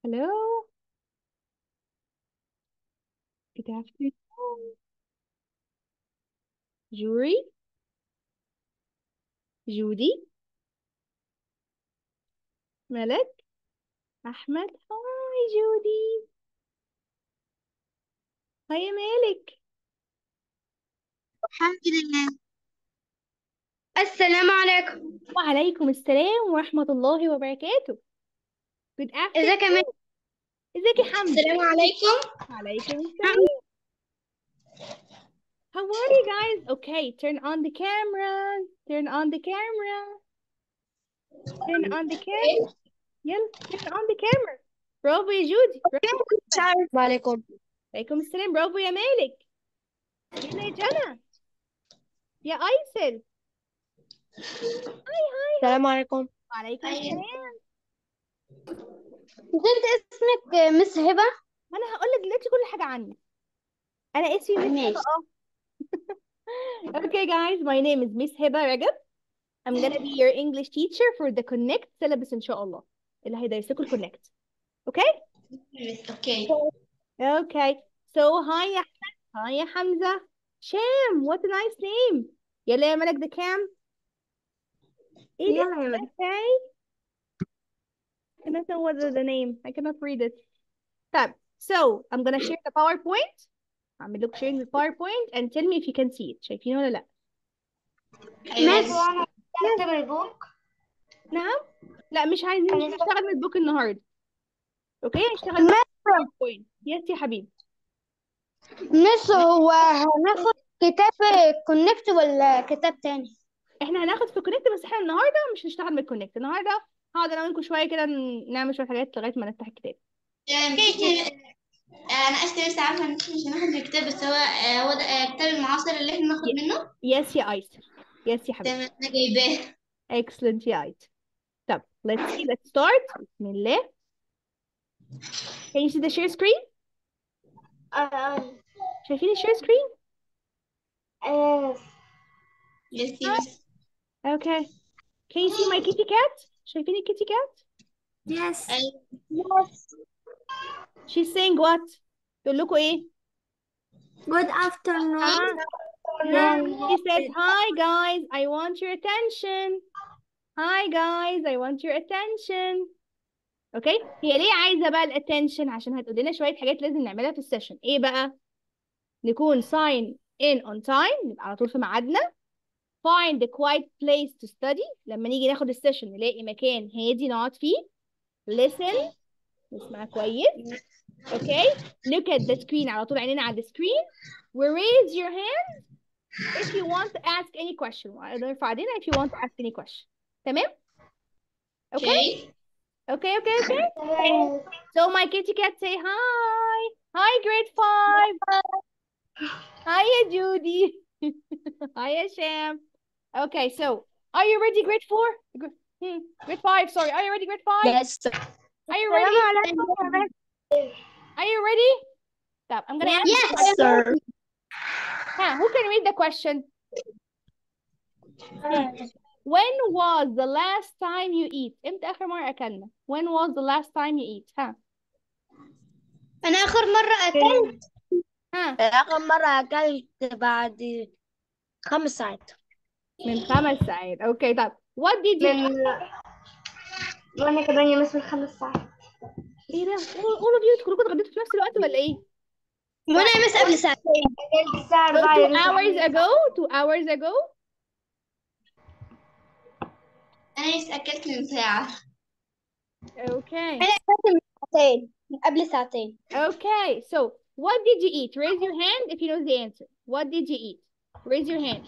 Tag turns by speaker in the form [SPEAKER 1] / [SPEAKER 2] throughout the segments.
[SPEAKER 1] Hello. Good afternoon. Juri, Judy, Malak, Ahmed. Hi, Judy. Hi يا مالك.
[SPEAKER 2] الحمد لله. السلام عليكم.
[SPEAKER 1] وعليكم السلام ورحمة الله وبركاته. Good
[SPEAKER 2] ازيك يا
[SPEAKER 1] afternoon. ازيك يا حمزة؟
[SPEAKER 2] السلام عليكم.
[SPEAKER 1] وعليكم السلام. How are you guys? Okay, turn on the camera. Turn on the camera. Turn on the camera. يلا turn on the camera. برافو يا جودي. برافو يا أحمد.
[SPEAKER 2] السلام عليكم.
[SPEAKER 1] وعليكم السلام. برافو يا مالك. يلا يا جنى. يا أيسل. هاي هاي هاي.
[SPEAKER 2] السلام عليكم.
[SPEAKER 1] وعليكم السلام.
[SPEAKER 2] انت اسمك مس هبة؟
[SPEAKER 1] ما انا هقول لك دلوقتي كل حاجه عني. انا اسمي مس هبه.
[SPEAKER 2] ماشي.
[SPEAKER 1] Okay guys, my name is Miss Heba Rajab. I'm gonna be your English teacher for the Connect syllabus ان شاء الله. اللي هيدرس لكم الكونكت. Okay?
[SPEAKER 2] اوكي.
[SPEAKER 1] Okay. So hi يا احمد. Hi يا حمزه. Sham, what a nice name. يلا يا ملك ده كام؟ ايه
[SPEAKER 2] يلا
[SPEAKER 1] ده؟
[SPEAKER 2] يا مدام.
[SPEAKER 1] Okay. I cannot know what the name. I cannot read it. طيب. So I'm gonna share the PowerPoint. هعمل لكم sharing the PowerPoint and tell me if you can see it. شايفينه ولا لا؟
[SPEAKER 2] مس وانا اكتب البوك.
[SPEAKER 1] نعم. لا مش عايزين، مش هنشتغل من البوك النهارده. اوكي هنشتغل بس
[SPEAKER 2] مس
[SPEAKER 1] باوربوينت. يس يا حبيبي.
[SPEAKER 2] مس هو هناخد كتاب كونكت ولا كتاب تاني؟
[SPEAKER 1] احنا هناخد في كونكت، بس احنا النهارده مش هنشتغل من الكونكت. النهارده هقعد انا وانكم شويه كده نعمل شويه حاجات لغايه ما نفتح الكتاب.
[SPEAKER 2] انا اسف بس عارفه ان احنا مش هناخد من الكتاب، بس هو ده الكتاب المعاصر اللي احنا ناخد منه.
[SPEAKER 1] يس يا ايسر. يس يا حبيبي.
[SPEAKER 2] تمام انا جايباه.
[SPEAKER 1] excellent يا ايسر. طب let's start. بسم الله. can you see the share screen؟ شايفين الشير سكرين؟
[SPEAKER 2] يس.
[SPEAKER 1] okay. can you see my kitty cat؟ شايفين الكيتي كات؟
[SPEAKER 2] يس.
[SPEAKER 1] she's saying what؟ تقول لكم ايه؟
[SPEAKER 2] Good afternoon.
[SPEAKER 1] ها؟ She says, hi guys, I want your attention. Hi guys, I want your attention. اوكي هي ليه عايزه بقى الاتنشن؟ عشان هتقول لنا شويه حاجات لازم نعملها في السيشن. ايه بقى؟ نكون sign in on time، نبقى على طول في ميعادنا. find a quiet place to study، لما نيجي ناخد السيشن نلاقي مكان هادي نقعد فيه. listen، نسمع كويس. اوكي look at the screen، على طول عينينا على السكرين. raise your hand if you want to ask any question. نرفع ايدينا if you want to ask any question. تمام؟ اوكي okay. So my kitty cat say hi. Hi grade 5. Hi يا جودي. Hi يا شام. Okay, so are you ready grade 4? Grade 5, sorry. Are you ready grade 5?
[SPEAKER 2] Yes.
[SPEAKER 1] Are you ready? Are you ready? Stop. I'm gonna ask.
[SPEAKER 2] Yes, sir.
[SPEAKER 1] Who can read the question? When was the last time you eat? امتى آخر مرة أكلنا؟ When was the last time you eat?
[SPEAKER 2] أنا آخر مرة أكلت آخر مرة أكلت بعد 5 ساعات.
[SPEAKER 1] من 5 ساعات. Okay, طب what did you eat?
[SPEAKER 2] وأنا كمان يا مس من 5 ساعات.
[SPEAKER 1] ايه ده؟ all of you كلكم اتغديتوا في نفس الوقت ولا ايه؟
[SPEAKER 2] وأنا يا مس قبل ساعتين. الساعة 4
[SPEAKER 1] 2 hours ago. 2 hours ago.
[SPEAKER 2] أنا لسه أكلت من ساعة.
[SPEAKER 1] Okay.
[SPEAKER 2] أنا أكلت من ساعتين، من قبل ساعتين.
[SPEAKER 1] Okay, so what did you eat? Raise your hand if you know the answer. What did you eat? Raise your hand.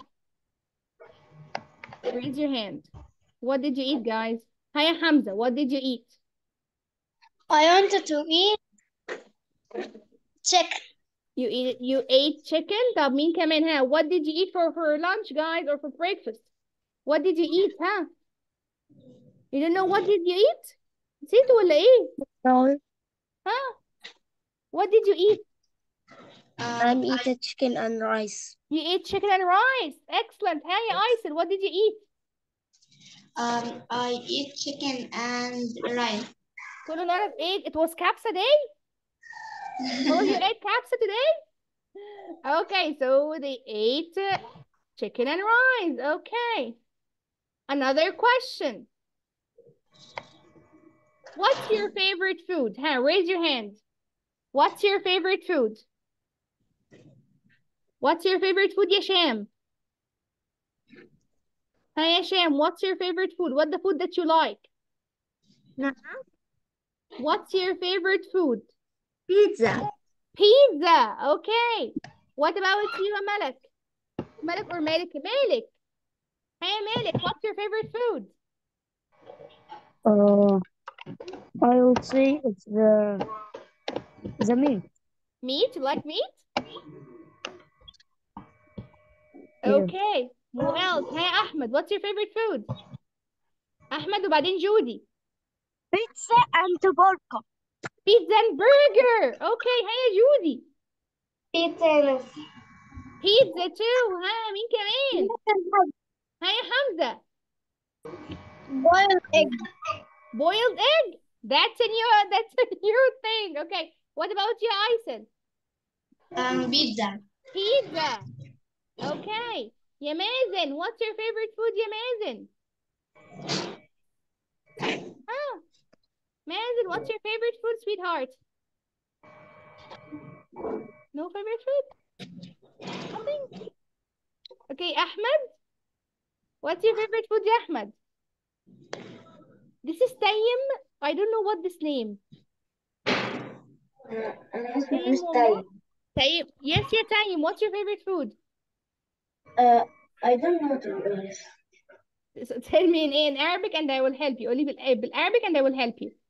[SPEAKER 1] Raise your hand. What did you eat, guys? Hiya Hamza, what did you eat?
[SPEAKER 2] I wanted to eat chicken.
[SPEAKER 1] You ate chicken. طب مين كمان ها? What did you eat for lunch, guys, or for breakfast? What did you eat, huh? You don't know what did you eat? نسيتوا ولا ايه؟
[SPEAKER 2] No.
[SPEAKER 1] Huh? What did you eat?
[SPEAKER 2] I'm eating chicken and rice.
[SPEAKER 1] You ate chicken and rice. Excellent. Hey, Aysel, what did you eat?
[SPEAKER 2] I eat chicken and rice.
[SPEAKER 1] كله نعرف egg. It was capsa day. Oh, you ate capsa today? Okay, so they ate chicken and rice. Okay. Another question. What's your favorite food? Raise your hand. What's your favorite food? What's your favorite food, Yasham? Hi, Yasham. What's your favorite food? What's the food that you like? What's your favorite food?
[SPEAKER 3] Pizza.
[SPEAKER 1] Pizza. Okay. What about you, Malik? Malik or Malik? Malik. Hey, Malik. What's your favorite food?
[SPEAKER 3] I would say it's the meat.
[SPEAKER 1] Meat? You like meat?
[SPEAKER 3] Yes.
[SPEAKER 1] Okay. Who else? Hey, Ahmed. What's your favorite food? Ahmed وبعدين Judy.
[SPEAKER 3] Pizza and burger.
[SPEAKER 1] Pizza and burger. Okay. Hey, Judy.
[SPEAKER 2] Pizza.
[SPEAKER 1] Pizza too. مين كمان؟ Hey, Hamza.
[SPEAKER 2] Boiled egg.
[SPEAKER 1] Boiled egg? That's a new thing. Okay. What about you, Aysel?
[SPEAKER 2] Pizza.
[SPEAKER 1] Pizza. Okay. Yamazen, what's your favorite food, Yamazen? Mazen, what's your favorite food, sweetheart? No favorite food? Nothing? Okay, Ahmed. What's your favorite food, Ahmed? This is Tayyim. I don't know what this name. Tayyim. Yes, you're Tayyim. What's your favorite food?
[SPEAKER 3] I don't know, to be honest.
[SPEAKER 1] So tell me in Arabic and I will help you. Only Arabic and I will help you.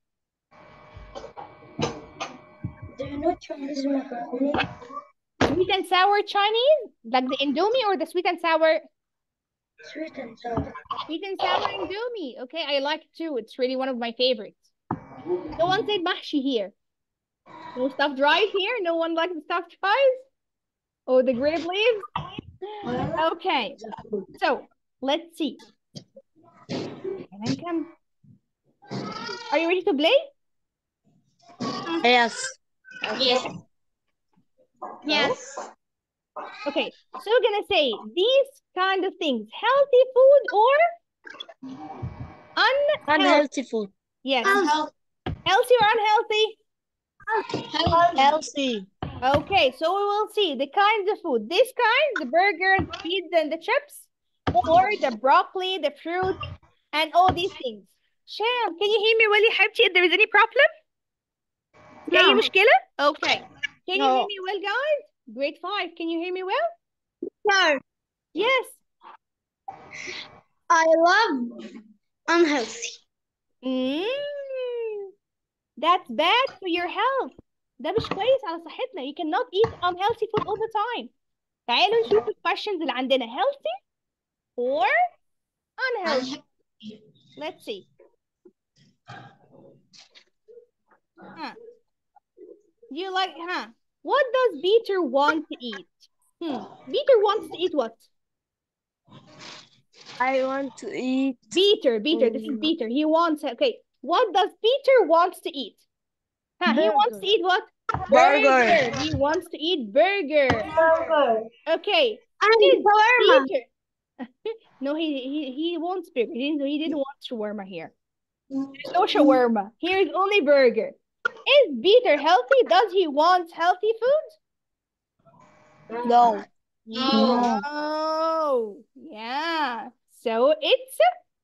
[SPEAKER 3] Do you know Chinese macaroni?
[SPEAKER 1] Sweet and sour Chinese? Like the Indomie or the sweet and sour?
[SPEAKER 3] Sweet and sour.
[SPEAKER 1] Sweet and sour Indomie. Okay, I like it too. It's really one of my favorites. No one said mahshi here. No stuffed rice here? No one likes the stuffed rice? Oh, the grape leaves? Okay, so let's see. Are you ready to play?
[SPEAKER 3] Yes.
[SPEAKER 2] Yes. Yes.
[SPEAKER 1] Okay, so we're gonna say these kind of things: healthy food or unhealthy.
[SPEAKER 3] Unhealthy food.
[SPEAKER 1] Yes. Healthy or unhealthy?
[SPEAKER 3] Healthy.
[SPEAKER 1] Okay, so we will see the kinds of food. This kind, the burger, the pizza, and the chips, or the broccoli, the fruit, and all these things. Sham, can you hear me well, حبيبتي? If there is any problem? أي مشكلة? Okay. Can you hear me well, guys? Grade 5, can you hear me well?
[SPEAKER 3] No.
[SPEAKER 1] Yes.
[SPEAKER 3] I love unhealthy.
[SPEAKER 1] That's bad for your health. ده مش كويس على صحتنا. You cannot eat unhealthy food all the time. تعالوا نشوف الquestions اللي عندنا. Healthy or unhealthy? Let's see. Do you like, what does Peter want to eat? Peter wants to eat what?
[SPEAKER 3] I want to eat.
[SPEAKER 1] Peter, this is Peter. He wants, okay. What does Peter wants to eat? He wants to eat what?
[SPEAKER 3] Burger.
[SPEAKER 1] He wants to eat burger. Okay.
[SPEAKER 2] Shawarma.
[SPEAKER 1] Peter. No, he wants burger. He didn't want shawarma here. There's no shawarma. Here is only burger. Is Peter healthy? Does he want healthy food?
[SPEAKER 3] No.
[SPEAKER 1] No. Yeah. So it's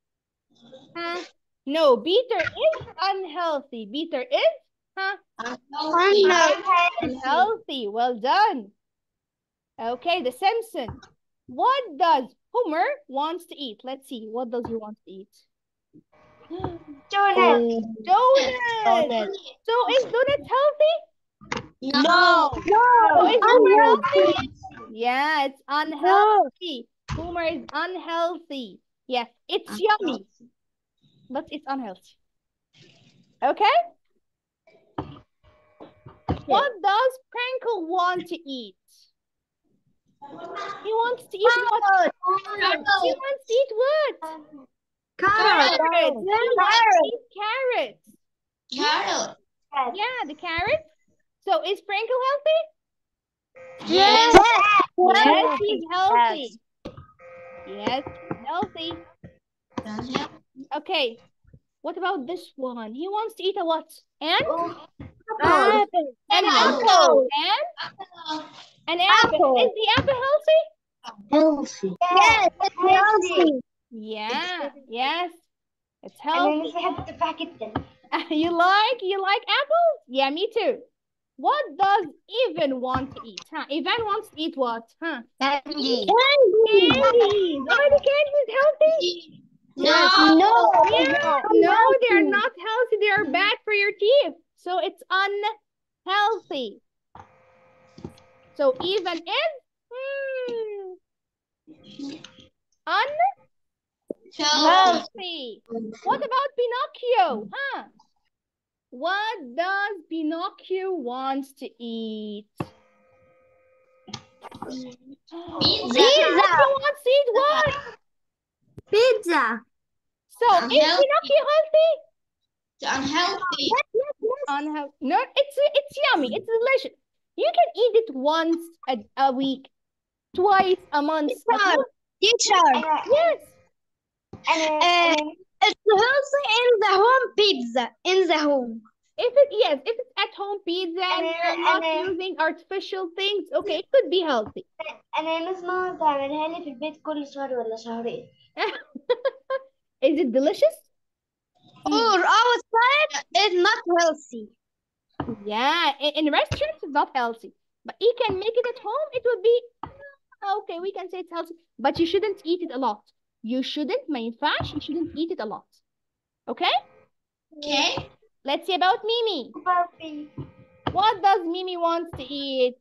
[SPEAKER 1] no. Peter is unhealthy. Peter is unhealthy. Well done. Okay, the Simpsons. What does Homer wants to eat? Let's see. What does he want to eat?
[SPEAKER 2] Donut.
[SPEAKER 1] Donut. So is donut healthy?
[SPEAKER 2] No.
[SPEAKER 1] So is Homer healthy? Yeah, it's unhealthy. Homer is unhealthy. Yes, it's yummy, but it's unhealthy. Okay? What does Prankle want to eat? He wants to eat what? He wants to eat what?
[SPEAKER 2] Carrot.
[SPEAKER 1] He wants to eat carrots.
[SPEAKER 2] Carrot.
[SPEAKER 1] Yeah, the carrot. So is Sprinkle healthy?
[SPEAKER 2] Yes.
[SPEAKER 1] Yes, he's healthy. Yes, he's healthy. Okay. What about this one? He wants to eat a what? An
[SPEAKER 3] Apple.
[SPEAKER 1] an
[SPEAKER 2] Apple.
[SPEAKER 1] apple. An apple. Is the apple healthy?
[SPEAKER 3] Healthy.
[SPEAKER 4] Yes, it's healthy.
[SPEAKER 1] Yeah. Yes. It's
[SPEAKER 4] أنا
[SPEAKER 1] healthy.
[SPEAKER 4] مش بحب التفاح جدا.
[SPEAKER 1] You like apples? Yeah, me too. What does Evan want to eat? Huh? Evan wants to eat what? Huh?
[SPEAKER 4] Candy.
[SPEAKER 1] Candies. Oh, the candies healthy?
[SPEAKER 2] No.
[SPEAKER 1] Yeah. No, they are not healthy. They are bad for your teeth. So it's unhealthy. So Evan is unhealthy. What about Pinocchio? Huh? What does Pinocchio wants to eat? Pinocchio wants to eat what?
[SPEAKER 4] Pizza.
[SPEAKER 1] So is
[SPEAKER 2] Unhealthy.
[SPEAKER 1] Pinocchio healthy?
[SPEAKER 2] Unhealthy.
[SPEAKER 1] No, it's yummy. It's delicious. You can eat it once a week, twice a month.
[SPEAKER 4] Teacher.
[SPEAKER 1] Yes.
[SPEAKER 4] It's healthy in the home pizza. In the home.
[SPEAKER 1] If it's at home pizza and you're not using artificial things, okay, it could be healthy.
[SPEAKER 4] أنا مس ماما بتعملها لي في البيت كل شهر ولا شهرين.
[SPEAKER 1] Is it delicious?
[SPEAKER 4] Or outside is not healthy.
[SPEAKER 1] Yeah, in restaurants it's not healthy, but you can make it at home. It would be okay. We can say it's healthy, but you shouldn't eat it a lot. You shouldn't, ما ينفعش. You shouldn't eat it a lot. Okay?
[SPEAKER 2] Okay.
[SPEAKER 1] Let's see about Mimi. What does Mimi want to eat?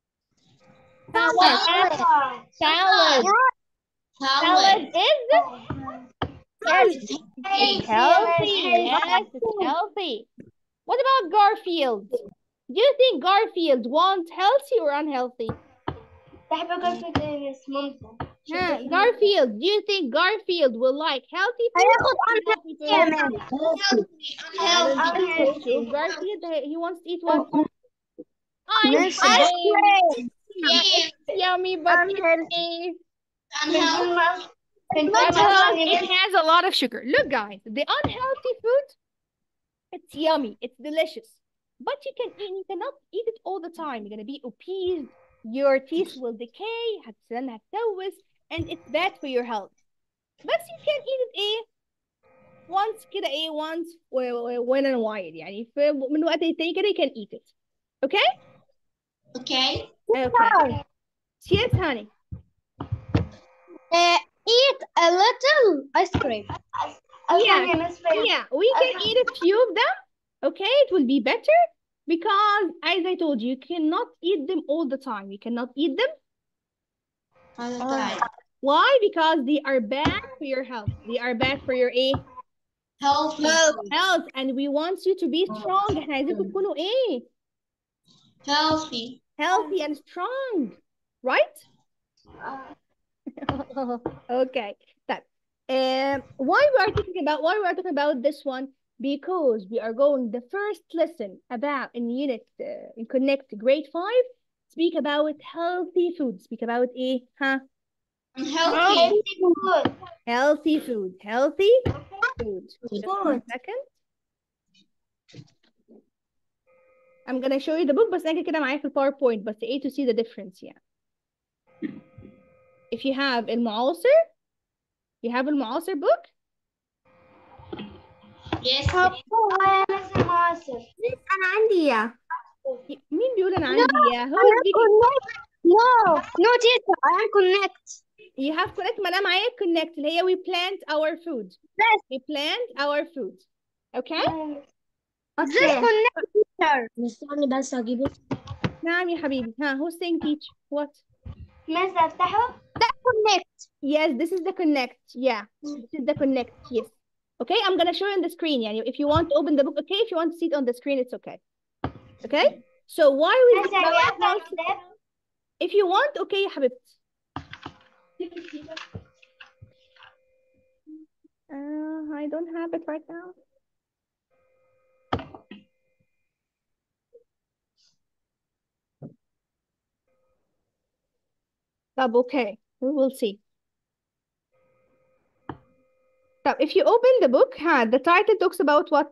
[SPEAKER 1] What? Salad. Salad is it's healthy. Yes, it's healthy. What about Garfield? Do you think Garfield wants healthy or unhealthy?
[SPEAKER 4] بحب أكل في ممتع.
[SPEAKER 1] Garfield, do you think Garfield will like healthy food?
[SPEAKER 2] Unhealthy.
[SPEAKER 1] Garfield, he wants to eat what?
[SPEAKER 4] Ice
[SPEAKER 1] cream.
[SPEAKER 2] Yes.
[SPEAKER 1] Yummy, but
[SPEAKER 2] Unhealthy.
[SPEAKER 1] it has a lot of sugar. Look, guys, the unhealthy food, it's yummy, it's delicious, but you cannot eat it all the time. You're gonna be obese. Your teeth will decay, and it's bad for your health. But you can eat it once كده once when in a while يعني من وقت للتاني كده you can eat it. Okay?
[SPEAKER 2] Okay.
[SPEAKER 1] Okay. Yes, honey.
[SPEAKER 4] Eat a little ice cream.
[SPEAKER 1] Yeah, we can eat a few of them. Okay, it will be better because, as I told you, you cannot eat them all the time. You cannot eat them.
[SPEAKER 2] All the time.
[SPEAKER 1] Why? Because they are bad for your health. They are bad for your
[SPEAKER 2] Healthy.
[SPEAKER 1] health, and we want you to be strong. احنا عايزينكم تكونوا
[SPEAKER 2] Healthy.
[SPEAKER 1] healthy and strong, right? Okay. That. Why we are talking about this one? Because we are going the first lesson about in unit in Connect grade 5. Speak about healthy food. Speak about
[SPEAKER 2] Unhealthy.
[SPEAKER 1] healthy food. Healthy food. Just 1 second. I'm gonna show you the book بس أنا كده معايا في الباوربوينت بس to see the difference يعني. If you have المعاصر, you have المعاصر book.
[SPEAKER 2] Yes.
[SPEAKER 4] أنا عندي إياه.
[SPEAKER 1] مين بيقول أنا عندي إياه؟ Who is
[SPEAKER 4] No teacher, I am connect.
[SPEAKER 1] You have connect. ما أنا معايا connect اللي هي we plant our food.
[SPEAKER 4] Yes.
[SPEAKER 1] We plant our food. Okay?
[SPEAKER 4] This connect teacher.
[SPEAKER 3] مستني بس أجيبه.
[SPEAKER 1] نعم يا حبيبي. Who's saying teach? What?
[SPEAKER 4] ماذا أفتحه؟ That connect.
[SPEAKER 1] Yes, this is the connect. Yeah, this is the connect. Yes. Okay, I'm gonna show you on the screen. يعني if you want to open the book, okay. If you want to see it on the screen, it's okay. Okay. So why we? If you want, okay يا حبيبتي. I don't have it right now. طب okay, we will see. طب if you open the book, the title talks about what?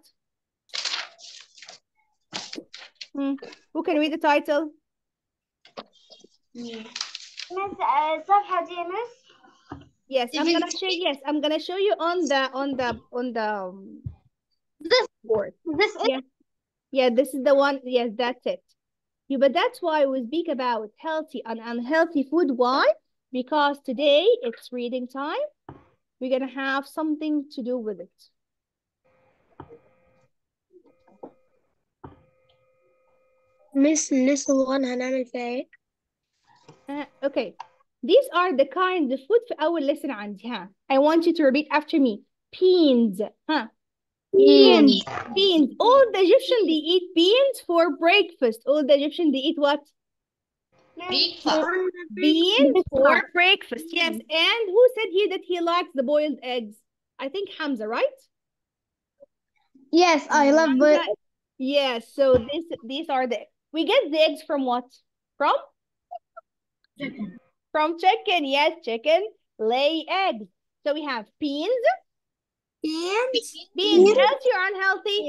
[SPEAKER 1] Who can read the title?
[SPEAKER 4] مس الصفحة دي يا مس.
[SPEAKER 1] Yes, I'm gonna show you on the board.
[SPEAKER 4] This is
[SPEAKER 1] Yeah, this is the one. Yes, that's it. Yeah, but that's why we speak about healthy and unhealthy food. Why? Because today it's reading time. We're gonna have something to do with it.
[SPEAKER 3] Miss lesson 1 هنعمل فيها ايه؟
[SPEAKER 1] Okay. These are the kinds of food في أول lesson عندي. I want you to repeat after me. Beans.
[SPEAKER 3] Beans.
[SPEAKER 1] Beans. All the Egyptians, they eat beans for breakfast. All the Egyptians, they eat what? Beans for breakfast. Yes. And who said here that he likes the boiled eggs? I think Hamza, right?
[SPEAKER 3] Yes, I love
[SPEAKER 1] Hamza. Yes. So these are we get the eggs from what? From?
[SPEAKER 3] chicken.
[SPEAKER 1] From chicken. Yes, chicken lay eggs. So we have beans. Beans. Healthy or unhealthy?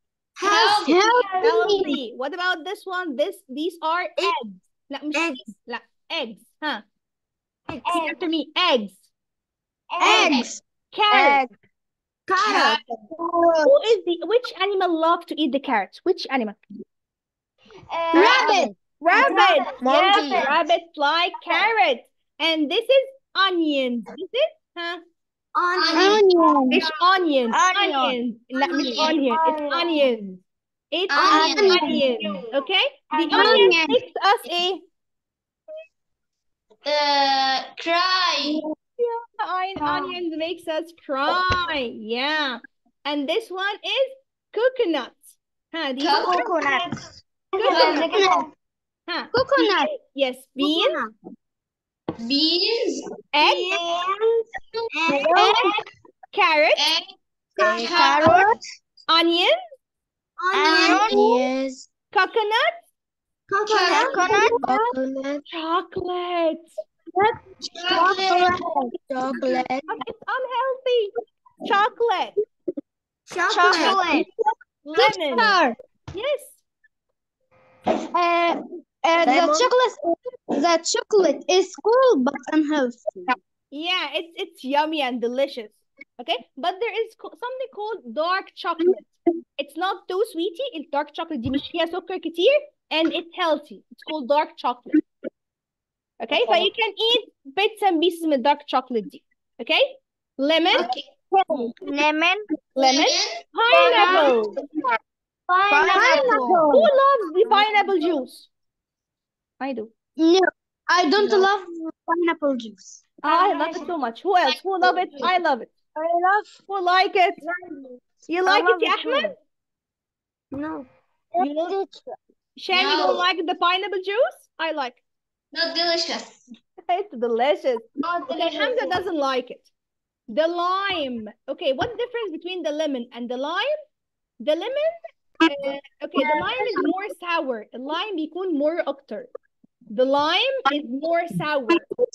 [SPEAKER 1] Healthy. What about this one? These are eggs. لا مش
[SPEAKER 3] Eggs.
[SPEAKER 1] لا eggs. Repeat after me. Eggs. Carrot.
[SPEAKER 3] Carrot.
[SPEAKER 1] Which animal love to eat the carrot? Which animal?
[SPEAKER 3] Rabbit.
[SPEAKER 1] Rabbit.
[SPEAKER 3] Monkey.
[SPEAKER 1] Yes, rabbits like carrot. And this is onions. This is
[SPEAKER 3] Onion.
[SPEAKER 1] مش onions. Onions. لا مش onion. It's onions. It's onions. Okay? The onion makes us
[SPEAKER 2] cry.
[SPEAKER 1] onions makes us cry. Yeah. And this one is coconut. These are
[SPEAKER 4] coconut.
[SPEAKER 3] Coconut.
[SPEAKER 1] Yes, beans, eggs, carrot,
[SPEAKER 3] Carrot.
[SPEAKER 1] onion,
[SPEAKER 3] Yes.
[SPEAKER 1] coconut,
[SPEAKER 3] Coconut.
[SPEAKER 1] chocolate.
[SPEAKER 3] Chocolate.
[SPEAKER 1] It's unhealthy. Chocolate. Lemon. Yes.
[SPEAKER 3] The chocolate is cool but unhealthy.
[SPEAKER 1] Yeah, it's yummy and delicious. Okay, but there is something called dark chocolate. It's not too sweety. It's dark chocolate دي مش فيها سكر كتير and it's healthy. It's called dark chocolate. Okay, so you can eat bits and pieces with dark chocolate دي. Okay, lemon, pineapple. Who loves the pineapple juice? I do.
[SPEAKER 3] No, I don't love pineapple juice.
[SPEAKER 1] I love it so much. Who else? Who love it? I love it. Who like it? You like it, Ahmed?
[SPEAKER 3] No.
[SPEAKER 1] You know, Shani don't like the pineapple juice? I like it.
[SPEAKER 2] Not delicious.
[SPEAKER 1] It's delicious. Okay, Hamza doesn't like it. The lime. Okay, what's the difference between the lemon and the lime? The lemon, okay, the lime is more sour. The lime بيكون more أكتر. The lime is more sour.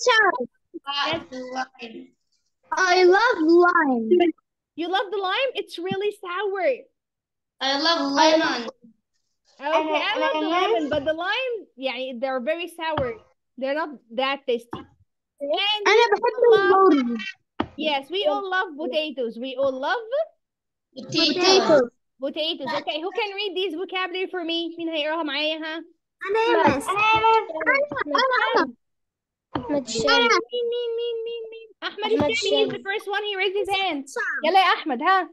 [SPEAKER 3] I love lime.
[SPEAKER 1] You love the lime? It's really sour.
[SPEAKER 2] I love lemon.
[SPEAKER 1] Okay, I love the lemon, but the lime, yeah, they're very sour. They're not that tasty. And
[SPEAKER 3] أنا بحب البوري.
[SPEAKER 1] yes, we all love potatoes. We all love
[SPEAKER 3] Potatoes.
[SPEAKER 1] potatoes. Okay, who can read these vocabulary for me? مين هيقراها معايا ها؟
[SPEAKER 3] أنا يا مس. أحمد الشامي.
[SPEAKER 1] مين؟ أحمد
[SPEAKER 3] أحمد
[SPEAKER 1] الشامي is the
[SPEAKER 3] الشامي.
[SPEAKER 1] first one. He raised his hand. يلا يا أحمد ها.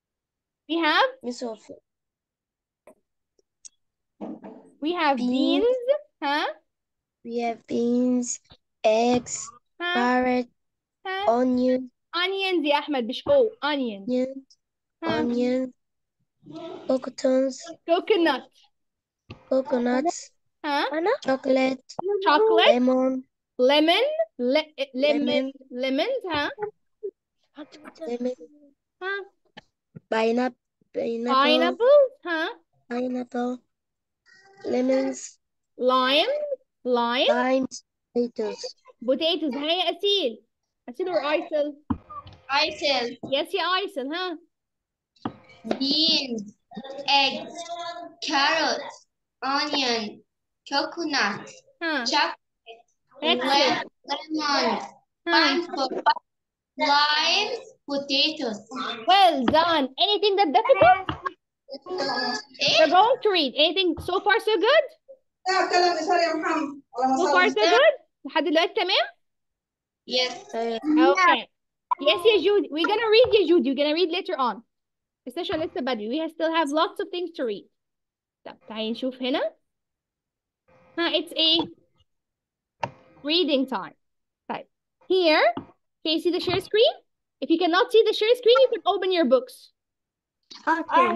[SPEAKER 1] We have beans. Huh?
[SPEAKER 3] We have beans, eggs,
[SPEAKER 1] Huh?
[SPEAKER 3] carrot,
[SPEAKER 1] Huh?
[SPEAKER 3] onion,
[SPEAKER 1] Onions يا أحمد مش O. Onions. Huh?
[SPEAKER 3] onion,
[SPEAKER 1] Coconut.
[SPEAKER 3] coconuts,
[SPEAKER 1] Huh?
[SPEAKER 3] chocolate,
[SPEAKER 1] Chocolate.
[SPEAKER 3] lemon,
[SPEAKER 1] Lemons. Huh?
[SPEAKER 3] lemon,
[SPEAKER 1] Huh?
[SPEAKER 3] pineapple,
[SPEAKER 1] Huh?
[SPEAKER 3] lemons,
[SPEAKER 1] Limes.
[SPEAKER 3] limes, potatoes.
[SPEAKER 1] potatoes. ها يا أسيل. أسيل or أيسل؟
[SPEAKER 2] Aisel.
[SPEAKER 1] Yes يا أيسل. ها.
[SPEAKER 2] Beans, eggs, carrots, onion, coconut,
[SPEAKER 1] ها.
[SPEAKER 2] chocolate,
[SPEAKER 1] Excellent.
[SPEAKER 2] lemon,
[SPEAKER 1] ها.
[SPEAKER 2] pineapple, lime, potatoes.
[SPEAKER 1] Well done. Anything that difficult? We're going to read. Anything so far so good? So far so good? لحد دلوقتي تمام؟
[SPEAKER 2] Yes.
[SPEAKER 1] Okay. Yes يا Judy. We're gonna read يا Judy. We're gonna read later on. السيشن لسه بدري. We still have lots of things to read. طب تعالي نشوف هنا. It's a reading time. طيب. Here, can you see the share screen? If you cannot see the share screen, you can open your books.
[SPEAKER 2] Okay.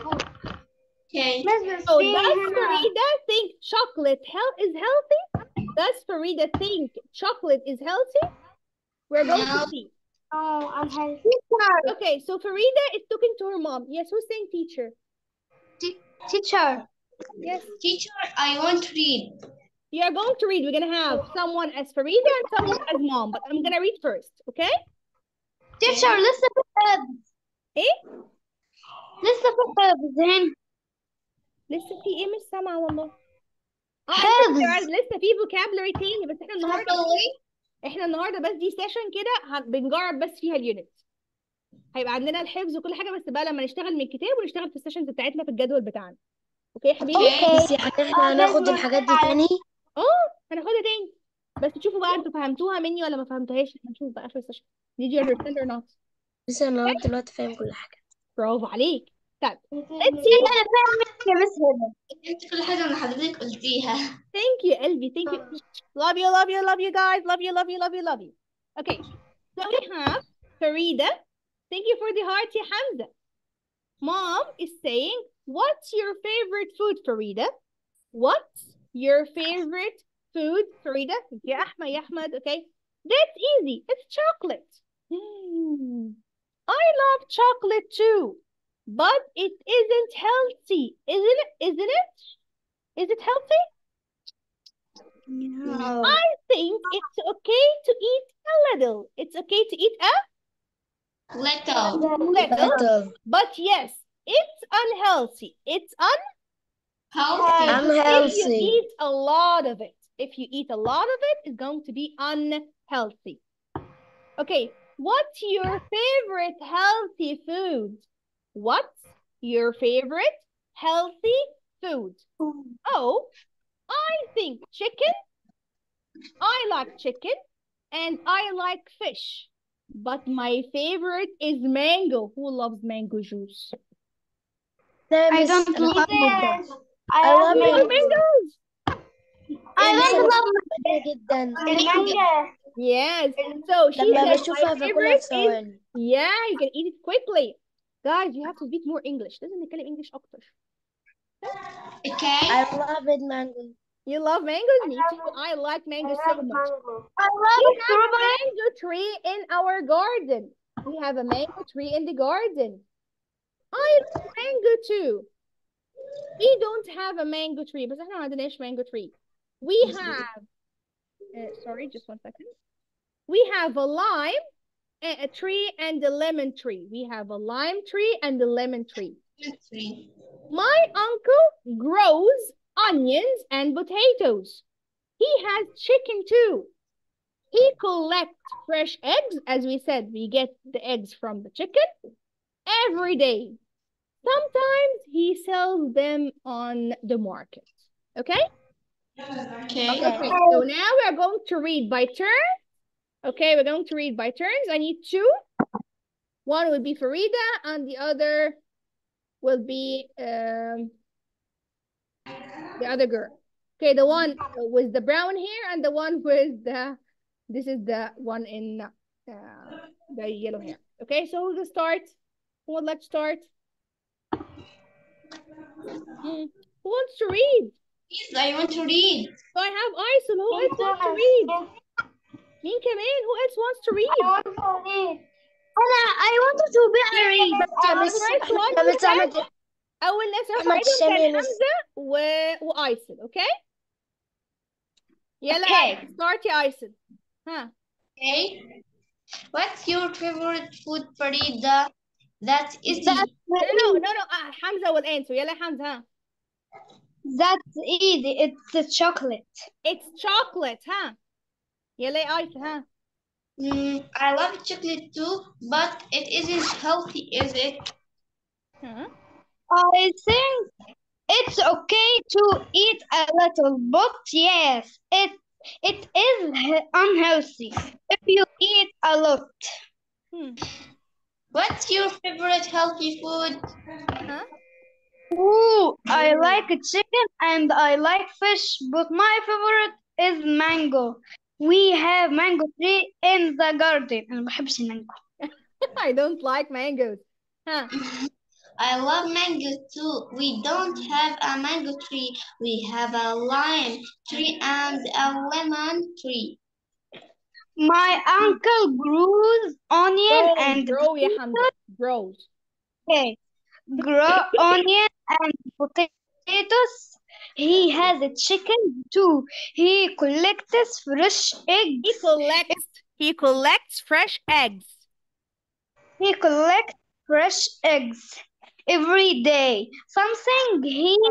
[SPEAKER 1] So does Farida think chocolate is healthy? Does Farida think chocolate is healthy? We're going to see.
[SPEAKER 4] Oh, I'm healthy.
[SPEAKER 1] Okay, so Farida is talking to her mom. Yes, who's saying teacher?
[SPEAKER 4] Teacher.
[SPEAKER 1] Yes.
[SPEAKER 2] Teacher, I want to read.
[SPEAKER 1] You are going to read. We're going to have someone as Farida and someone as mom, but I'm going to read first, okay?
[SPEAKER 4] Teacher, لسه في حفظ.
[SPEAKER 1] إيه؟
[SPEAKER 4] لسه في حفظ هنا.
[SPEAKER 1] لسه في إيه مش سامعة والله.
[SPEAKER 4] حفظ.
[SPEAKER 1] لسه في vocabulary تاني بس احنا النهارده بس دي سيشن كده بنجرب بس فيها اليونت. هيبقى عندنا الحفظ وكل حاجه بس بقى لما نشتغل من الكتاب ونشتغل في السيشنز بتاعتنا في الجدول بتاعنا. اوكي يا حبيبي؟
[SPEAKER 4] بس يعني احنا هناخد الحاجات دي تاني.
[SPEAKER 1] هناخدها تاني بس تشوفوا بقى انتوا فهمتوها مني ولا ما فهمتوهاش. هنشوف بقى اخر السيشن. Did you understand or not؟
[SPEAKER 4] لسه انا لغايه دلوقتي فاهم كل حاجه.
[SPEAKER 1] برافو عليك. طيب
[SPEAKER 4] let's see. انا فاهم يا مس هبه.
[SPEAKER 2] انت كل حاجة من حضرتك قلتيها.
[SPEAKER 1] Thank you قلبي. Thank you. Love you, love you, love you guys. Love you, love you, love you, love you. Okay. So we have Farida. Thank you for the heart يا حمزة. Mom is saying, what's your favorite food, Farida? What's your favorite food, Farida? يا Ahmed, okay? That's easy. It's chocolate. I love chocolate too, but it isn't healthy, isn't it? Isn't it? Is it healthy?
[SPEAKER 2] No.
[SPEAKER 1] I think it's okay to eat a little. It's okay to eat a little. But yes, it's unhealthy. It's
[SPEAKER 2] Healthy.
[SPEAKER 1] if you eat a lot of it. If you eat a lot of it, it's going to be unhealthy. Okay, what's your favorite healthy food? What's your favorite healthy food? Oh, I think chicken. I like chicken and I like fish. But my favorite is mango. Who loves mango juice?
[SPEAKER 4] I don't love it. I love
[SPEAKER 1] mangoes.
[SPEAKER 4] I love جدا. المانجا.
[SPEAKER 1] Yes. So she
[SPEAKER 4] لما
[SPEAKER 1] said
[SPEAKER 4] بشوفها
[SPEAKER 1] my
[SPEAKER 4] باكلها
[SPEAKER 1] favorite
[SPEAKER 4] في
[SPEAKER 1] is
[SPEAKER 4] ثواني.
[SPEAKER 1] yeah, you can eat it quickly. Guys, you have to speak more English. لازم نتكلم English أكتر.
[SPEAKER 2] Okay.
[SPEAKER 4] I love it mango.
[SPEAKER 1] You love mangoes? Me too. I like mangoes so much.
[SPEAKER 4] I love
[SPEAKER 1] We have a mango tree in our garden. We have a mango tree in the garden. I love mango too. We don't have a mango tree, but احنا ما عندناش mango tree. We have, sorry, just one second. We have a lime a tree and a lemon tree. We have a lime tree and a lemon tree. My uncle grows onions and potatoes. He has chicken too. He collects fresh eggs. As we said, we get the eggs from the chicken every day. Sometimes he sells them on the market. Okay?
[SPEAKER 2] Okay.
[SPEAKER 1] So now we're going to read by turn. Okay, we're going to read by turns. I need two. One will be Farida and the other will be the other girl. Okay, the one with the brown hair and the one with this is the one in the yellow hair. Okay, so who will start? Who would like to start? Who wants to read?
[SPEAKER 2] Yes, I want to read.
[SPEAKER 1] So I have Aisel. Who else wants to read? مين كمان? Who else wants to read?
[SPEAKER 4] I wanted to be a read.
[SPEAKER 1] أول ناس رفعوا ايدهم كان حمزة وآيسل. Okay? يلا start يا آيسل. ها.
[SPEAKER 2] Okay. What's your favorite food, Farida? That's easy.
[SPEAKER 1] No. Hamza will answer. يلا Hamza. ها.
[SPEAKER 4] That's easy. It's chocolate.
[SPEAKER 1] It's chocolate. ها. يلا يا آيسة. ها.
[SPEAKER 2] I love chocolate too, but it isn't healthy, is it?
[SPEAKER 1] ها.
[SPEAKER 4] I think it's okay to eat a little, but yes, it is unhealthy if you eat a lot.
[SPEAKER 2] What's your favorite healthy food?
[SPEAKER 1] ها.
[SPEAKER 4] Ooh, I like chicken and I like fish, but my favorite is mango. We have mango tree in the garden. أنا ما بحبش المانجو.
[SPEAKER 1] I don't like mangoes. ها.
[SPEAKER 2] I love mango too. We don't have a mango tree. We have a lime tree and a lemon tree.
[SPEAKER 4] My uncle grows onion and
[SPEAKER 1] grow يا حمزة. Grows.
[SPEAKER 4] okay, grow onion and potatoes. He has a chicken too. He collects fresh eggs.
[SPEAKER 1] He collects fresh eggs.
[SPEAKER 4] He collects fresh eggs every day.
[SPEAKER 1] Sometimes.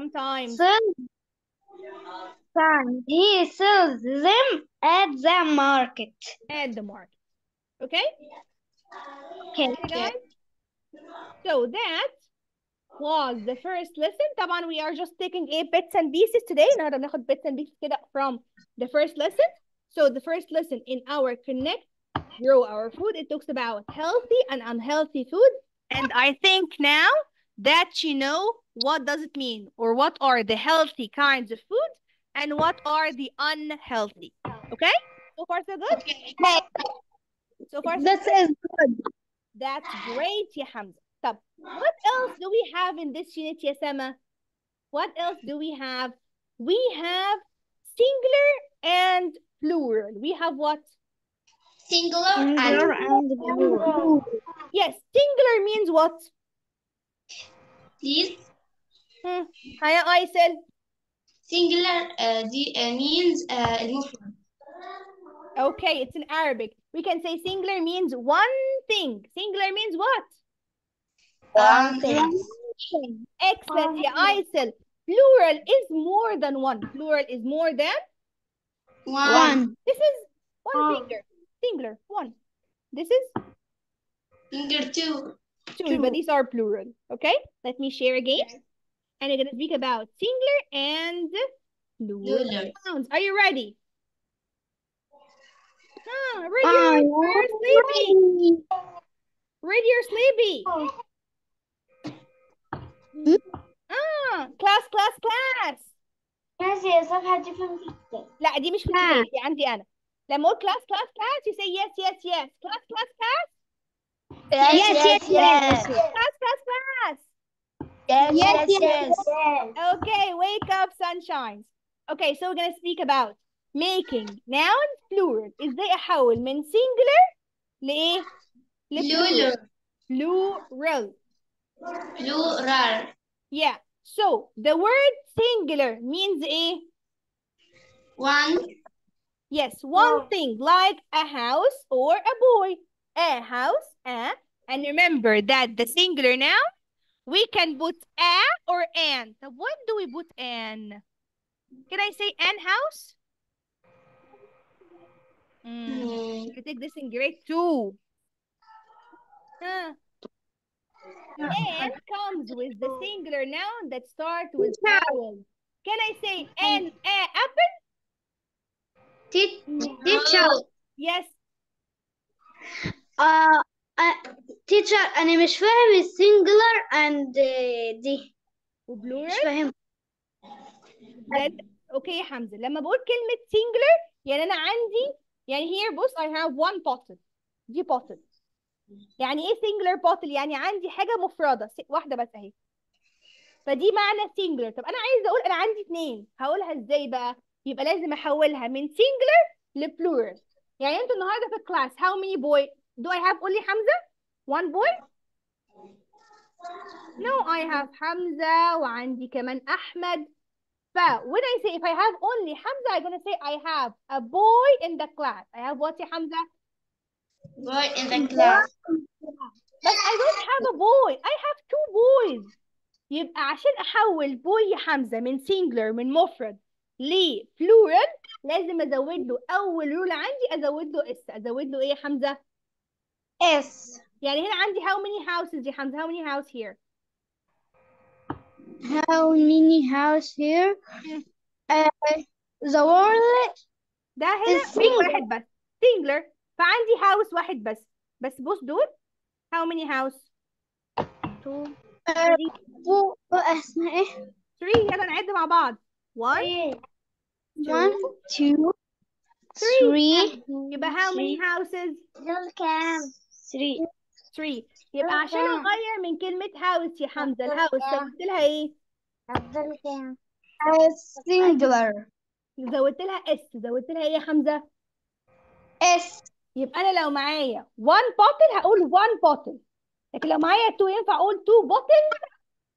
[SPEAKER 4] He sells them at the market.
[SPEAKER 1] Okay?
[SPEAKER 4] Okay.
[SPEAKER 1] Guys? So that was the first lesson. طبعا we are just taking bits and pieces today. النهارده بناخد bits and pieces كده from the first lesson. So the first lesson in our Connect, Grow Our Food, it talks about healthy and unhealthy food. And I think now that you know what does it mean, or what are the healthy kinds of food and what are the unhealthy. Okay? So far so good? So far so
[SPEAKER 4] This is good.
[SPEAKER 1] That's great, ya Hamza. طب, what else do we have in this unit, ya Sama? What else do we have? We have singular and plural. We have what?
[SPEAKER 2] Singular and
[SPEAKER 4] plural.
[SPEAKER 1] Yes, singular means what?
[SPEAKER 2] Please.
[SPEAKER 1] Hiya, Aysel.
[SPEAKER 2] Singular means المفرد.
[SPEAKER 1] Okay, it's in Arabic. We can say singular means one thing. Singular means what?
[SPEAKER 4] One thing.
[SPEAKER 1] Excellent, ya Aysel. Plural is more than one. Plural is more than
[SPEAKER 2] one.
[SPEAKER 1] This is one finger. Singular, one. This is
[SPEAKER 2] Finger two.
[SPEAKER 1] But these are plural. Okay, let me share again. And we're going to speak about singular and plural sounds. Are you ready? Ready or sleepy? Ready or sleepy? Class.
[SPEAKER 3] ماشي يا صفحة دي في الكتاب.
[SPEAKER 1] لا دي مش في الكتاب، دي عندي أنا. لما أقول class, you say yes. Class.
[SPEAKER 4] Yes.
[SPEAKER 1] Class.
[SPEAKER 4] Yes.
[SPEAKER 1] Okay, wake up, sunshines. Okay, so we're going to speak about making nouns plural. ازاي احول من singular لايه؟ plural. Yeah. So the word singular means ايه؟
[SPEAKER 2] One.
[SPEAKER 1] Yes, one thing, like a house or a boy. A house, and remember that the singular noun, we can put a or an. So when do we put an? Can I say an house? You take this in grade 2. And comes with the singular noun that starts with vowel. Can I say an apple?
[SPEAKER 4] Teacher.
[SPEAKER 1] Yes.
[SPEAKER 4] Teacher أنا مش فاهم السنجلر and دي.
[SPEAKER 1] وبلورال؟
[SPEAKER 4] مش فاهم.
[SPEAKER 1] اوكي يا حمزة، لما بقول كلمة singular يعني أنا عندي يعني here بص I have one bottle. دي bottle. يعني ايه singular bottle؟ يعني عندي حاجة مفردة واحدة بس اهي. فدي معنى singular. طب أنا عايزة أقول أنا عندي 2، هقولها ازاي بقى؟ يبقى لازم أحولها من singular لبلورال. يعني أنتوا النهاردة في الكلاس how many boy do I have؟ قولي حمزة. 1 boy؟ No, I have حمزة وعندي كمان أحمد when I say if I have only Hamza, I'm gonna say I have a boy in the class. I have what يا حمزة؟
[SPEAKER 2] Boy in the class.
[SPEAKER 1] But I don't have a boy. I have 2 boys. يبقى عشان أحول boy يا حمزة من singular من مفرد لفلورال لازم أزود له أول رول عندي أزود له اس. أزود له إيه يا حمزة؟
[SPEAKER 4] S.
[SPEAKER 1] يعني هنا عندي how many houses يا حمزة؟ How many house here؟
[SPEAKER 4] How many house here? The world
[SPEAKER 1] ده هنا
[SPEAKER 4] is
[SPEAKER 1] بيج
[SPEAKER 4] single.
[SPEAKER 1] واحد بس singular فعندي house واحد بس. بس بص دول how many house؟ 2
[SPEAKER 4] اسمها ايه؟
[SPEAKER 1] 3. يلا نعد مع بعض. 1
[SPEAKER 4] 1
[SPEAKER 1] 2
[SPEAKER 4] 2
[SPEAKER 1] 3.
[SPEAKER 4] 3
[SPEAKER 1] يبقى how many houses؟
[SPEAKER 3] دول كام؟
[SPEAKER 4] 3
[SPEAKER 1] 3. يبقى عشان اغير من كلمة house يا حمزة الهاوس زودت لها ايه؟
[SPEAKER 3] دول كام؟
[SPEAKER 4] singular.
[SPEAKER 1] زودت لها اس. زودت لها ايه يا حمزة؟
[SPEAKER 4] S.
[SPEAKER 1] يبقى انا لو معايا 1 bottle هقول 1 bottle. لكن لو معايا 2 ينفع اقول 2 bottles.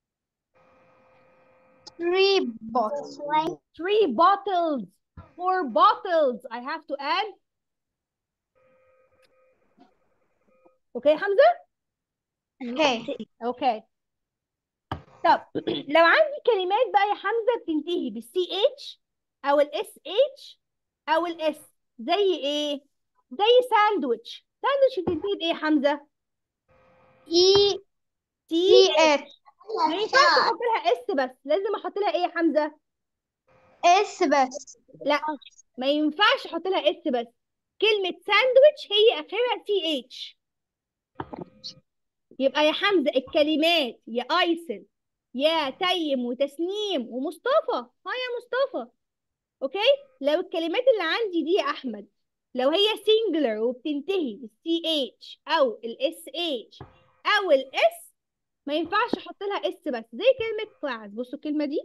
[SPEAKER 4] 3 bottles.
[SPEAKER 1] 3 bottles. 4 bottles. I have to add. اوكي يا حمزة؟
[SPEAKER 4] Okay.
[SPEAKER 1] اوكي. طب لو عندي كلمات بقى يا حمزة بتنتهي بالسي اتش او الاس اتش او الاس زي ايه؟ زي ساندويتش. ساندويتش بتنتهي بايه يا حمزة؟
[SPEAKER 4] E.
[SPEAKER 1] سي.
[SPEAKER 4] S.
[SPEAKER 1] ما ينفعش احط لها اس بس لازم احط لها ايه يا حمزة؟
[SPEAKER 4] S بس.
[SPEAKER 1] لا ما ينفعش احط لها اس بس. كلمة ساندويتش هي اخرها سي اتش. يبقى يا حمزة الكلمات يا ايسن يا تيم وتسنيم ومصطفى. ها يا مصطفى. اوكي. لو الكلمات اللي عندي دي يا احمد لو هي singular وبتنتهي بالسي اتش او الاس اتش او الاس ما ينفعش احط لها اس بس زي كلمة class. بصوا الكلمة دي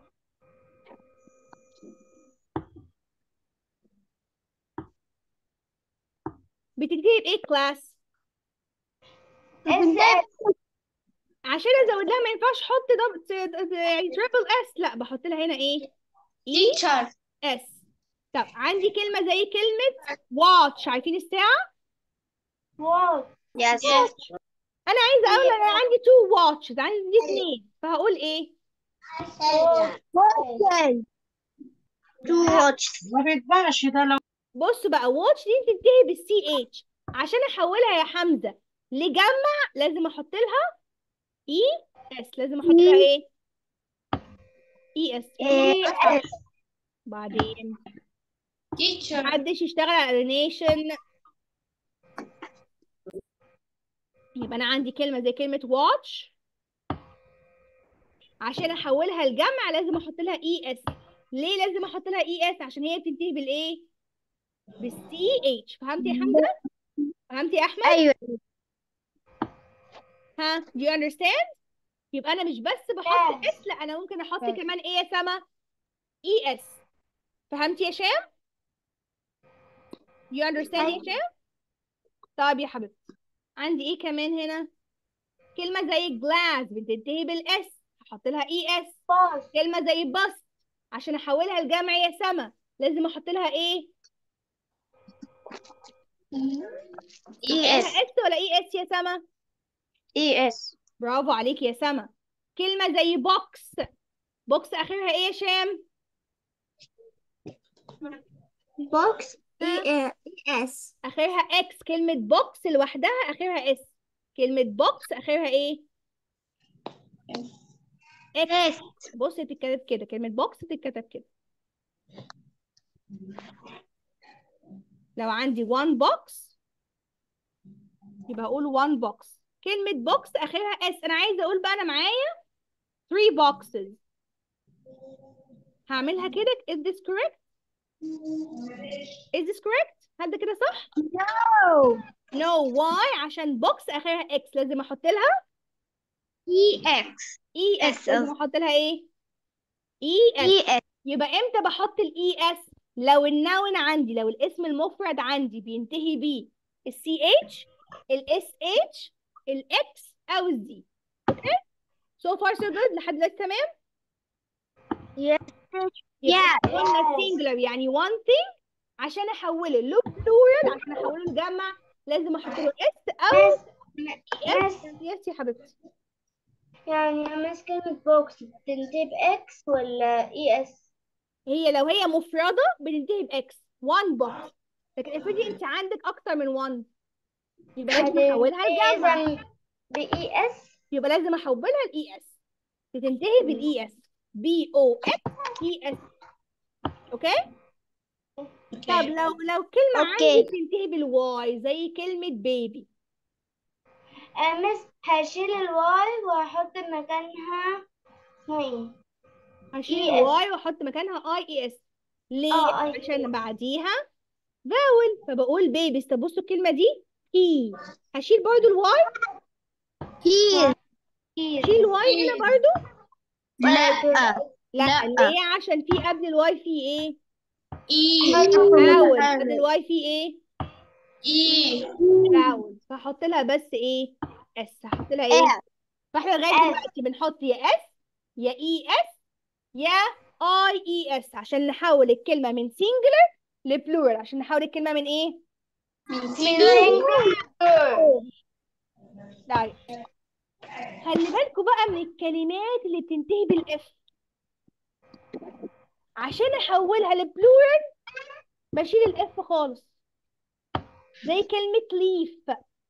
[SPEAKER 1] بتنتهي بايه class؟ عشان ازود لها ما ينفعش احط يعني تريبل اس. لا بحط لها هنا ايه؟ اي
[SPEAKER 2] Teacher.
[SPEAKER 1] اس. طب عندي كلمة زي كلمة watch. عارفين الساعة؟
[SPEAKER 2] Yes.
[SPEAKER 1] انا عايزة اقول انا عندي 2 watches. عندي 2 فهقول ايه؟
[SPEAKER 4] Okay.
[SPEAKER 2] To watch.
[SPEAKER 5] ما بيتباعش ده لو
[SPEAKER 1] بص بقى watch دي تنتهي بالسي اتش. عشان احولها يا حمزة لجمع لازم احط لها اي اس. لازم احط لها ايه؟ اي اس. بعدين
[SPEAKER 2] Teacher.
[SPEAKER 1] محدش يشتغل على الرينيشن. يبقى انا عندي كلمة زي كلمة watch عشان احولها لجمع لازم احط لها اي اس. ليه لازم احط لها اي اس؟ عشان هي بتنتهي بالايه؟ بالسي اتش. فهمتي يا حمزة؟ فهمتي يا احمد؟
[SPEAKER 4] ايوه.
[SPEAKER 1] ها do you understand؟ يبقى انا مش بس بحط اس لا انا ممكن احط كمان ايه يا سما؟ اي اس. فهمتي يا شام؟ you understand يا شام؟ طيب يا حبيبتي عندي ايه كمان هنا؟ كلمة زي glass بتنتهي بالاس هحط لها اي اس. كلمة زي bus عشان احولها لجمع يا سما لازم احط لها ايه؟
[SPEAKER 2] ES.
[SPEAKER 1] اس ولا اي اس يا سما؟
[SPEAKER 2] ES.
[SPEAKER 1] برافو عليك يا سما. كلمة زي بوكس. بوكس اخرها ايه يا شام؟
[SPEAKER 2] Box. ES.
[SPEAKER 1] اخرها اكس. كلمة بوكس لوحدها اخرها اس. كلمة بوكس اخرها ايه؟ اكس. بص بتتكتب كده. كلمة بوكس بتتكتب كده. لو عندي one box يبقى اقول one box. كلمة بوكس اخرها اس. انا عايزة اقول بقى انا معايا 3 boxes. هعملها كده. is this correct؟ is this correct؟ هل ده كده صح؟ no. why؟ عشان بوكس اخرها اكس لازم احط لها
[SPEAKER 2] EX.
[SPEAKER 1] اي اس. لازم احط لها ايه؟ اي اس. يبقى امتى بحط الاي اس؟ لو النون عندي لو الاسم المفرد عندي بينتهي بيه السي اتش الاس اتش الاكس او الزي. اوكي so far so good لحد دلوقتي تمام؟ يبقى قلنا singular يعني one thing، عشان احوله له plural عشان احوله لجمع لازم احط له اس او اس. يس يا حبيبتي.
[SPEAKER 3] يعني مس كلمة بوكس بتنتهي بإكس ولا إي إس؟
[SPEAKER 1] هي لو هي مفردة بتنتهي باكس one box، لكن افرضي انت عندك اكتر من one يبقى لازم احولها لجمع،
[SPEAKER 3] إذا بإي إس.
[SPEAKER 1] يبقى لازم احولها لاي اس، بتنتهي بالاي اس، بي او اكس اي اس. اوكي. طب لو كلمة عندي بتنتهي بالواي زي كلمة بيبي،
[SPEAKER 3] مس هشيل الواي وهحط مكانها ايه؟
[SPEAKER 1] هشيل
[SPEAKER 3] ES.
[SPEAKER 1] الواي واحط مكانها اي اي اس. ليه؟
[SPEAKER 3] اي
[SPEAKER 1] عشان بعديها فاول، فبقول بيبيز. طب بصوا الكلمة دي هي، هشيل برضو الواي، هشيل الواي هنا برضو. لا ليه؟ عشان في قبل الواي في ايه؟ فاول. قبل الواي في ايه؟ فاول، فهحط لها بس ايه؟ اس. هحط لها ايه؟ فاحنا لغايه دلوقتي بنحط يا اس يا اي اس يا اي اي اس عشان نحول الكلمه من سينجلر لبلورال، عشان نحول الكلمه من ايه؟ طيب خلي بالكوا بقى من الكلمات اللي بتنتهي بالاف، عشان احولها لبلورال بشيل الاف خالص، زي كلمه ليف.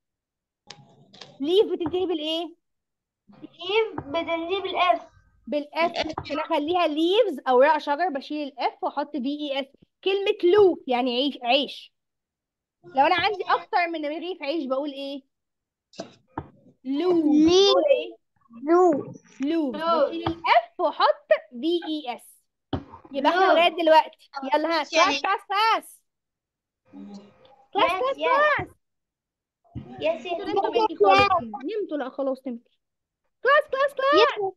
[SPEAKER 1] ليف بتنتهي بالايه؟
[SPEAKER 3] ليف بتنتهي بالإف.
[SPEAKER 1] بالاف، عشان اخليها ليفز اوراق شجر بشيل الاف واحط بي اي اس. كلمه لوف يعني عيش، عيش. لو انا عندي اكتر من رغيف عيش بقول ايه؟ لوف. بقول ايه؟ لوف. بشيل الاف واحط بي اي اس. يبقى احنا لغايه دلوقتي يلا ها كلاس كلاس كلاس كلاس كلاس كلاس.
[SPEAKER 3] يس
[SPEAKER 1] نمتوا مني خالص، نمتوا. لا خلاص نمتوا. كلاس كلاس كلاس.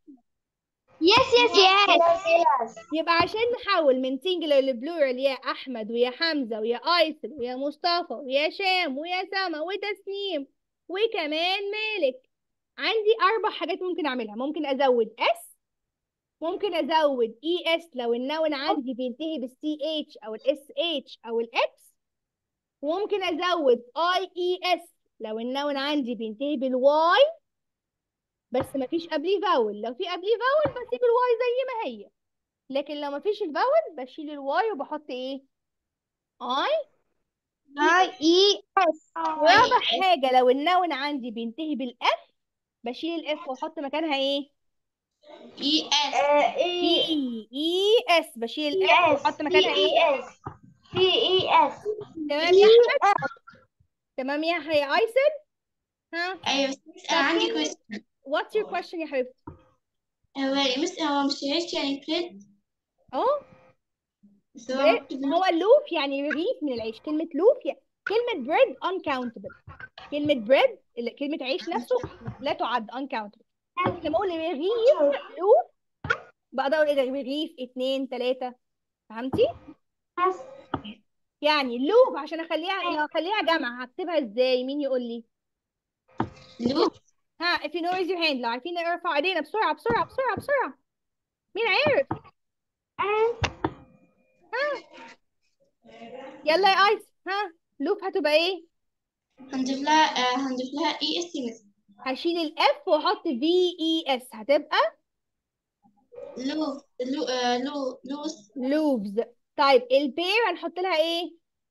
[SPEAKER 3] يس.
[SPEAKER 1] يبقى عشان نحول من سنجلر لبلورال يا احمد ويا حمزه ويا ايسل ويا مصطفى ويا شام ويا سما وتسنيم وكمان مالك، عندي 4 حاجات ممكن اعملها. ممكن ازود اس، ممكن ازود اي اس لو النون عندي بينتهي بالسي اتش او الاس اتش او الاكس، وممكن ازود اي اي اس لو النون عندي بينتهي بالواي بس مفيش قبليه فاول. لو في قبليه فاول بسيب الواي زي ما هي، لكن لو مفيش الفاول بشيل الواي وبحط ايه؟ اي
[SPEAKER 4] اي اس.
[SPEAKER 1] ورابع حاجة لو النون عندي بينتهي بالاف بشيل الاف واحط مكانها ايه؟ اي اس. بشيل الاف واحط مكانها ايه؟
[SPEAKER 3] في إي إس.
[SPEAKER 1] تمام يا احمد؟ تمام يا ايسن؟ ها؟
[SPEAKER 2] ايوه انا عندي question.
[SPEAKER 1] what's your question يا حبيبتي؟
[SPEAKER 2] هو مش عيش يعني بريد؟
[SPEAKER 1] اه
[SPEAKER 2] بس هو مكتوب
[SPEAKER 1] هو لوف يعني رغيف من العيش. كلمة لوف يعني كلمة bread uncountable. كلمة bread كلمة عيش نفسه لا تعد uncountable. بس لما اقول رغيف لوف بقدر اقول ايه ده؟ رغيف 2 3. فهمتي؟ يعني لوف عشان لو اخليها جمع هكتبها ازاي؟ مين يقول لي؟
[SPEAKER 2] لوب.
[SPEAKER 1] ها if you know raise your hand. لو عارفين ارفع ايدينا بسرعة بسرعة بسرعة بسرعة. مين عارف؟ ها يلا يا ايس. ها لوف هتبقى ايه؟
[SPEAKER 2] هنضيف لها اي اس مثلا.
[SPEAKER 1] هشيل الاف واحط في اي اس هتبقى
[SPEAKER 2] لوف لوس.
[SPEAKER 1] لوفز. طيب البير هنحط لها ايه؟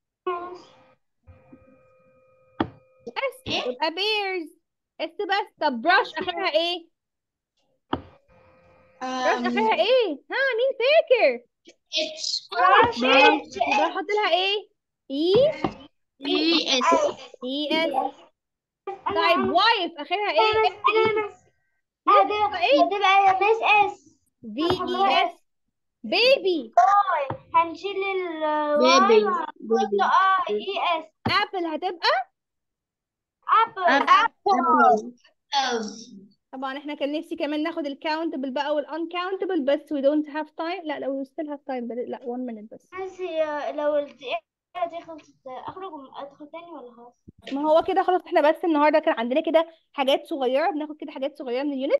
[SPEAKER 1] اس هتبقى بيرز. اس بس. طب براش اخرها ايه؟ براش اخرها ايه؟ ها مين فاكر؟
[SPEAKER 2] اتش.
[SPEAKER 1] يبقى احط لها ايه؟
[SPEAKER 2] اي اس.
[SPEAKER 1] اي اس. طيب وايف اخرها ايه؟
[SPEAKER 3] هتبقى يا مس إس.
[SPEAKER 1] في اي اس. بيبي.
[SPEAKER 3] هنشيل الواي ونحط إي إس.
[SPEAKER 1] ابل هتبقى
[SPEAKER 3] أبل.
[SPEAKER 1] طبعا احنا كان نفسي كمان ناخد الكاونتبل بقى والانكاونتبل بس we don't have time. لا لو we still have time لا 1 minute بس.
[SPEAKER 3] بس هي لو الدقيقة دي خلصت أخرج أدخل تاني ولا خلاص؟
[SPEAKER 1] ما هو كده خلاص. احنا بس النهارده كان عندنا كده حاجات صغيره، بناخد كده حاجات صغيره من اليونت.